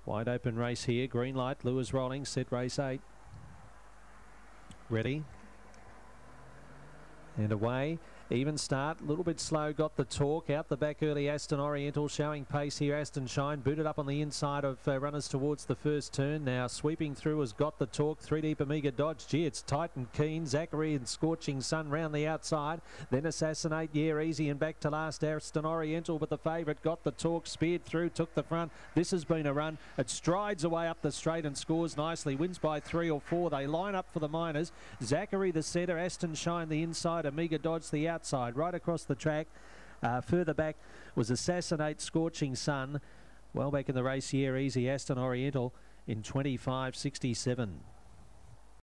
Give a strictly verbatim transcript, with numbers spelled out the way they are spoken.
Wide open race here. Green light. Lewis rolling. Set race eight. Ready. And away. Even start, a little bit slow, got the talk. Out the back early, Aston Oriental showing pace here. Aston Shine booted up on the inside of uh, runners towards the first turn. Now sweeping through has got the talk. Three deep Amiga Dodge. Gee, it's tight and keen. Zachary and Scorching Sun round the outside. Then Assassinate, yeah, easy and back to last. Aston Oriental, but the favourite got the talk. Speared through, took the front. This has been a run. It strides away up the straight and scores nicely. Wins by three or four. They line up for the minors. Zachary the centre. Aston Shine the inside. Amiga Dodge the outside. Outside, right across the track. Uh, further back was Assassinate, Scorching Sun. Well back in the race here, easy Aston Oriental in twenty-five sixty-seven.